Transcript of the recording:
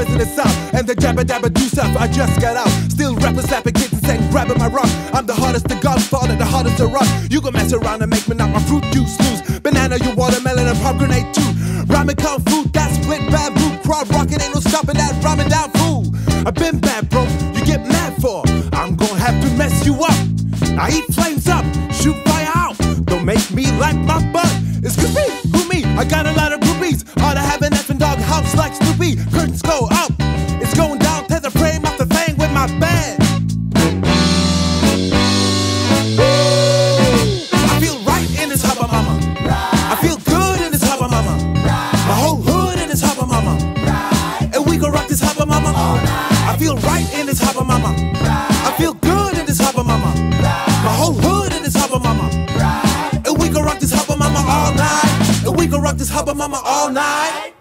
prison is out, and the jabba dabba do stuff. I just got out, still rapping, slapping kittens and grabbing my rock. I'm the hardest to godfather, the hardest to rock. You can mess around and make me knock my fruit juice loose. Banana, you watermelon, and pop grenade too. Rhyming kung fu, that split bamboo. Crowd rocking, ain't no stopping that rhyming down fool. I've been bad, bro, you get mad for. I'm gonna have to mess you up. I eat flames up, shoot fire out. Don't make me like my butt. Excuse me, who me? I got a lot of groupies. Ought to have an effing dog house like Snoopy. Curtains go up, it's going down. Tear the frame off the thing with my band. I feel right in this hubba mama. I feel good in this hubba mama. My whole hood in this hubba mama. And we gon' rock this hubba mama all night. I feel right in this hubba mama. I feel good in this hubba mama. My whole hood in this hubba mama. And we gon' rock this hubba mama all night. And we gon' rock this hubba mama all night.